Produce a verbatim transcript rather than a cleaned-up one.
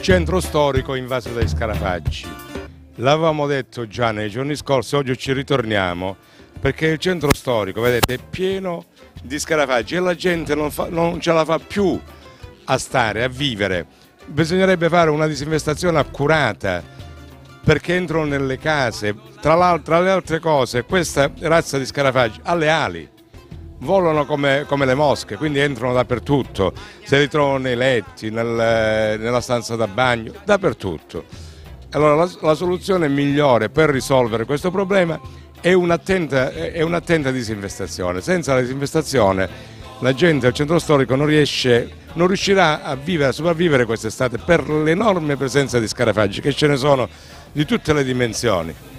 centro storico invaso dai scarafaggi. L'avevamo detto già nei giorni scorsi, oggi ci ritorniamo, perché il centro storico, vedete, è pieno di scarafaggi e la gente non, fa, non ce la fa più a stare, a vivere. Bisognerebbe fare una disinfestazione accurata, perché entrano nelle case. Tra, tra le altre cose, questa razza di scarafaggi ha le ali, volano come, come le mosche, quindi entrano dappertutto, si ritrovano nei letti, nel, nella stanza da bagno, dappertutto. Allora la, la soluzione migliore per risolvere questo problema è un'attenta, è un'attenta disinfestazione. Senza la disinfestazione la gente al centro storico non riesce, non riuscirà a vivere, a sopravvivere quest'estate per l'enorme presenza di scarafaggi, che ce ne sono di tutte le dimensioni.